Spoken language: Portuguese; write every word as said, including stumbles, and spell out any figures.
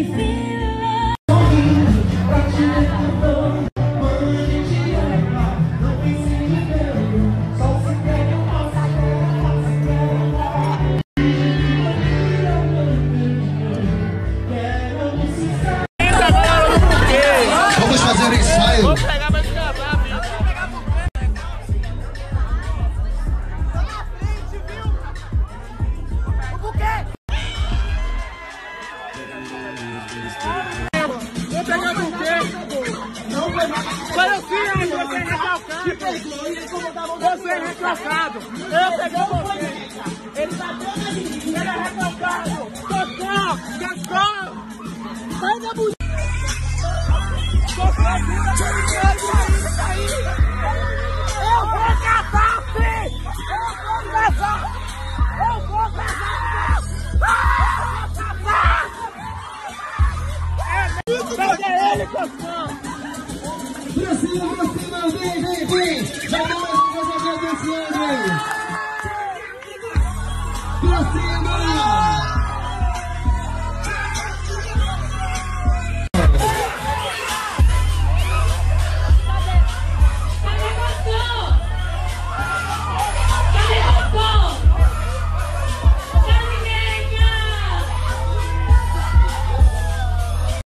Vamos fazer ensaio. Vou pegar pra escavar, viu? O buquê! Vou pegar o buquê! Não foi mais. Foi o filho aí, você é recalcado! Você é recalcado! Eu peguei o buquê! Ele bateu na gente! Ele é recalcado! Socorro! Socorro! Sai da mulher! Eu vou caçar, filho! Eu vou caçar! Eu vou caçar! Eu vou caçar! Pega ele, Cosmão! Pra cima, pra cima, vem, vem, vem! Já dá mais um casamento esse ano, hein? Pra cima!